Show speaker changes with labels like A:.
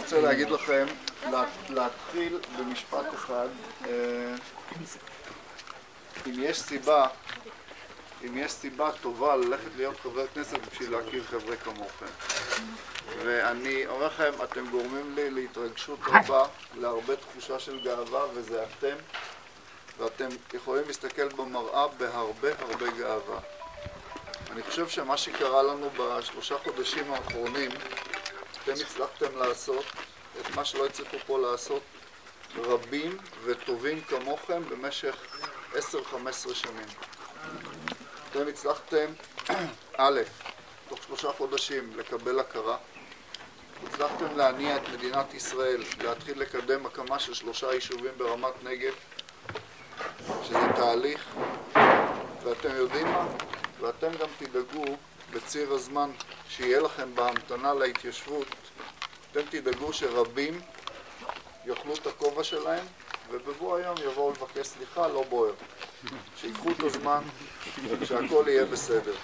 A: רוצה להגיד לכם, להתחיל במשפט אחד. אם יש סיבה טובה ללכת להיות חבר כנסת בשביל להכיר חבר'ה כמוכם. ואני אומר לכם, אתם גורמים לי להתרגשות רבה, להרבה תחושה של גאווה, וזה אתם. ואתם יכולים להסתכל במראה בהרבה גאווה. אני חושב שמה שקרה לנו בשלושה חודשים האחרונים, אתם הצלחתם לעשות את מה שלא הצליחו פה לעשות רבים וטובים כמוכם במשך 10-15 שנים. אתם הצלחתם, א', תוך 3 חודשים לקבל הכרה. הצלחתם להניע את מדינת ישראל, להתחיל לקדם הקמה של 3 יישובים ברמת נגב, שזה תהליך, ואתם יודעים מה? ואתם גם תדאגו בציר הזמן שיהיה לכם בהמתנה להתיישבות, אתם תדאגו שרבים יאכלו את הכובע שלהם, ובבוא היום יבואו לבקש סליחה, לא בוער. שיקחו את הזמן, שהכל יהיה בסדר.